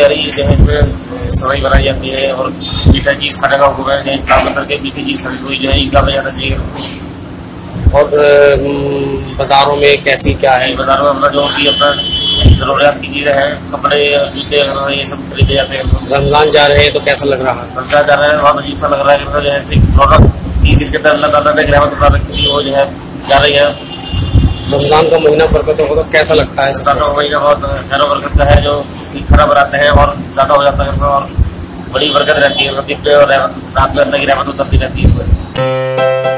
रही है, जो है इसमें सवाई बनाई जाती है और मीठा चीज खाने का हुक्म है, काम करके मीठी चीज खानी हुई जो है ईदगाह में जाना चाहिए। और बाजारों में कैसी क्या है? बाजारों में अपना जो भी अपना जरूरियात की चीजें हैं, कपड़े जूते ये सब खरीदे जाते हैं। रमजान जा रहे हैं तो कैसा लग रहा है? रमजान जा रहे हैं, बहुत अजीब सा लग रहा है, जो है रौनक 3 दिन के अंदर अल्लाह ताला ने रहमत उतार रखी थी, वो जो है जा रही है। रमजान का महीना बरकतों को तो कैसा लगता है? रमजान का महीना बहुत खैर बरकत का है, जो खरा बनाते हैं और ज्यादा हो जाता है और बड़ी बरकत रहती है, और दिन पे और रात में अल्लाह की रहमत उतरती रहती है।